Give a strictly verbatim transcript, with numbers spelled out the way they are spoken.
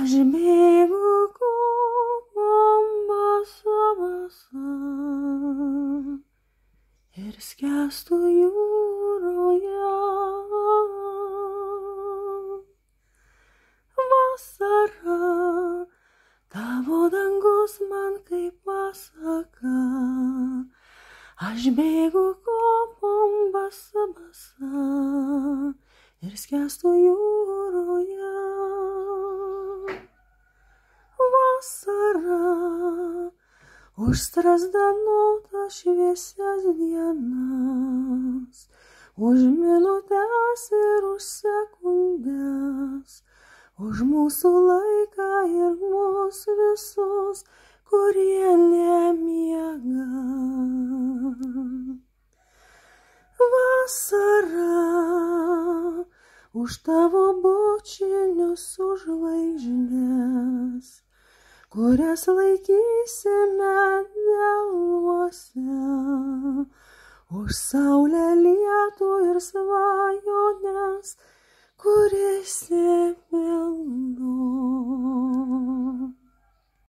Aš bėgu kopom basa basa ir skęstu jūroje. Vasara, tavo dangus man kaip pasaka. Aš bėgu kopom basa basa ir skęstu jūroje. Vasara, už strazdanotą šviesias dienas, už minutes ir už sekundės, už mūsų laiką ir mūsų visus, kurie nemiega. Vasara, už tavo bučinius, už žvaigždės, kurias laikysime delnuose, už saulę, lietų ir svajones, kur išsipildo.